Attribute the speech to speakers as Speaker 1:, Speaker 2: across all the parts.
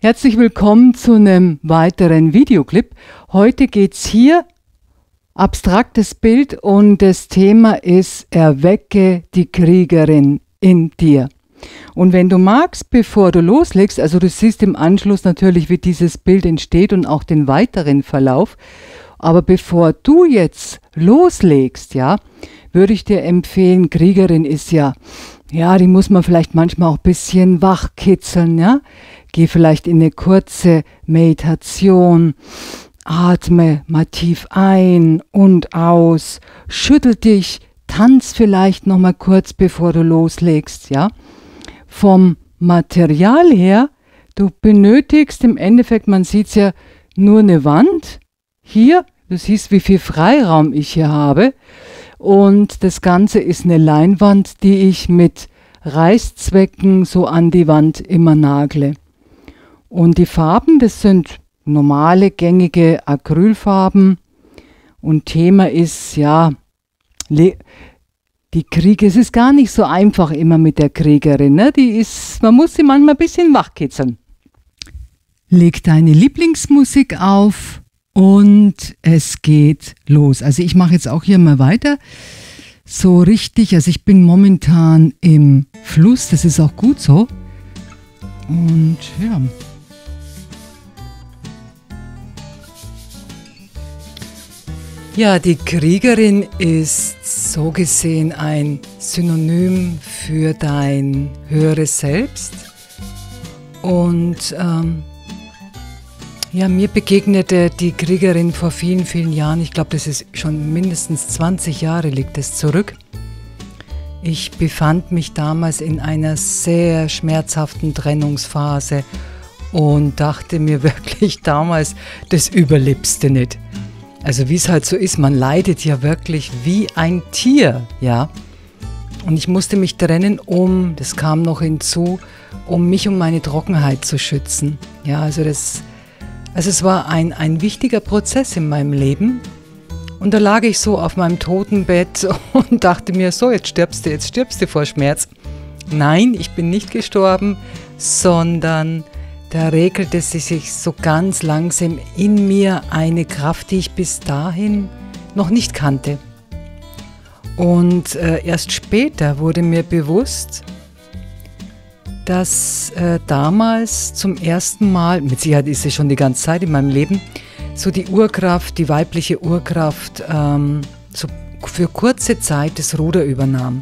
Speaker 1: Herzlich willkommen zu einem weiteren Videoclip. Heute geht es hier abstraktes Bild und das Thema ist Erwecke die Kriegerin in dir. Und wenn du magst, bevor du loslegst, also du siehst im Anschluss natürlich, wie dieses Bild entsteht und auch den weiteren Verlauf, aber bevor du jetzt loslegst, ja, würde ich dir empfehlen, Kriegerin ist ja, die muss man vielleicht manchmal auch ein bisschen wachkitzeln, ja. Geh vielleicht in eine kurze Meditation, atme mal tief ein und aus, schüttel dich, tanz vielleicht noch mal kurz, bevor du loslegst, ja. Vom Material her, du benötigst im Endeffekt, man sieht es ja, nur eine Wand. Hier, du siehst, wie viel Freiraum ich hier habe. Und das Ganze ist eine Leinwand, die ich mit Reißzwecken so an die Wand immer nagle. Und die Farben, das sind normale, gängige Acrylfarben. Und Thema ist, die Kriege, es ist gar nicht so einfach immer mit der Kriegerin. Ne? Man muss sie manchmal ein bisschen wachkitzeln. Leg deine Lieblingsmusik auf und es geht los. Also ich mache jetzt auch hier mal weiter. So richtig, also ich bin momentan im Fluss, das ist auch gut so. Und ja. Ja, die Kriegerin ist so gesehen ein Synonym für dein höheres Selbst. Und mir begegnete die Kriegerin vor vielen, vielen Jahren. Ich glaube, das ist schon mindestens 20 Jahre liegt es zurück. Ich befand mich damals in einer sehr schmerzhaften Trennungsphase und dachte mir wirklich damals, das überlebst du nicht. Also wie es halt so ist, man leidet ja wirklich wie ein Tier, ja. Und ich musste mich trennen, das kam noch hinzu, um mich und meine Trockenheit zu schützen. Ja, also es war ein wichtiger Prozess in meinem Leben. Und da lag ich so auf meinem Totenbett und dachte mir, so, jetzt stirbst du vor Schmerz. Nein, ich bin nicht gestorben, sondern da regelte sich so ganz langsam in mir eine Kraft, die ich bis dahin noch nicht kannte. Und erst später wurde mir bewusst, dass damals zum ersten Mal, mit Sicherheit ist es schon die ganze Zeit in meinem Leben, so die Urkraft, die weibliche Urkraft, so für kurze Zeit das Ruder übernahm.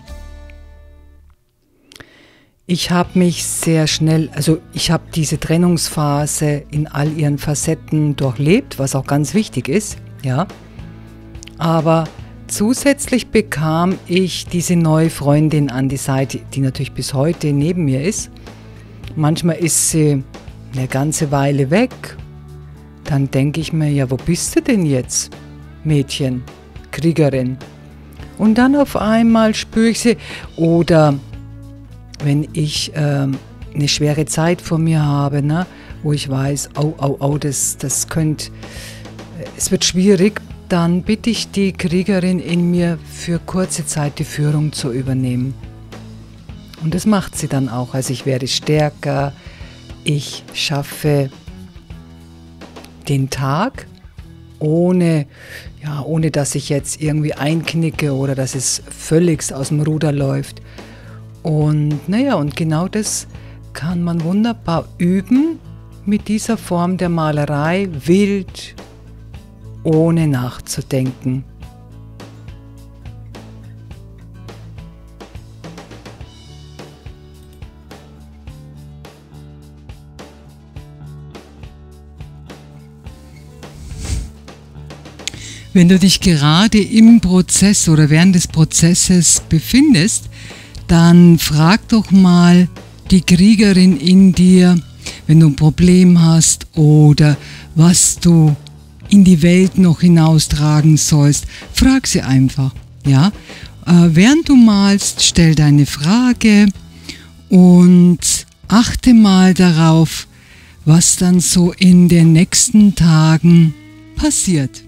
Speaker 1: Ich habe mich sehr schnell, ich habe diese Trennungsphase in all ihren Facetten durchlebt, was auch ganz wichtig ist, ja. Aber zusätzlich bekam ich diese neue Freundin an die Seite, die natürlich bis heute neben mir ist. Manchmal ist sie eine ganze Weile weg. Dann denke ich mir, ja, wo bist du denn jetzt, Mädchen, Kriegerin? Und dann auf einmal spüre ich sie. Oder wenn ich eine schwere Zeit vor mir habe, ne, wo ich weiß, das könnte, es wird schwierig, dann bitte ich die Kriegerin in mir für kurze Zeit die Führung zu übernehmen. Und das macht sie dann auch. Also ich werde stärker, ich schaffe den Tag, ohne dass ich jetzt irgendwie einknicke oder dass es völlig aus dem Ruder läuft. Und und genau das kann man wunderbar üben mit dieser Form der Malerei, wild, ohne nachzudenken. Wenn du dich gerade im Prozess oder während des Prozesses befindest, dann frag doch mal die Kriegerin in dir, wenn du ein Problem hast oder was du in die Welt noch hinaustragen sollst, frag sie einfach. Ja? Während du malst, stell deine Frage und achte mal darauf, was dann so in den nächsten Tagen passiert.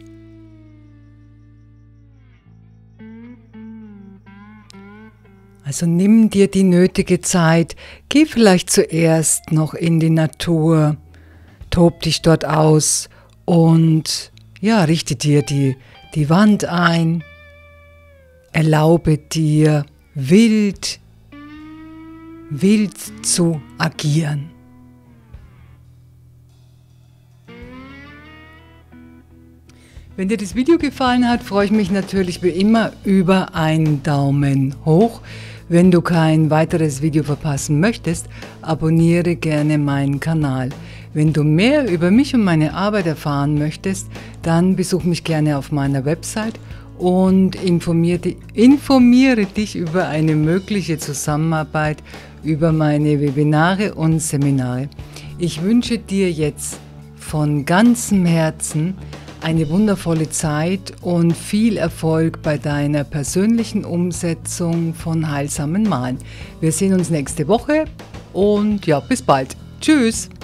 Speaker 1: Also nimm dir die nötige Zeit, geh vielleicht zuerst noch in die Natur, tob dich dort aus und ja, richte dir die Wand ein, erlaube dir wild zu agieren. Wenn dir das Video gefallen hat, freue ich mich natürlich wie immer über einen Daumen hoch. Wenn du kein weiteres Video verpassen möchtest, abonniere gerne meinen Kanal. Wenn du mehr über mich und meine Arbeit erfahren möchtest, dann besuch mich gerne auf meiner Website und informiere dich über eine mögliche Zusammenarbeit über meine Webinare und Seminare. Ich wünsche dir jetzt von ganzem Herzen eine wundervolle Zeit und viel Erfolg bei deiner persönlichen Umsetzung von heilsamen Malen. Wir sehen uns nächste Woche und ja, bis bald. Tschüss!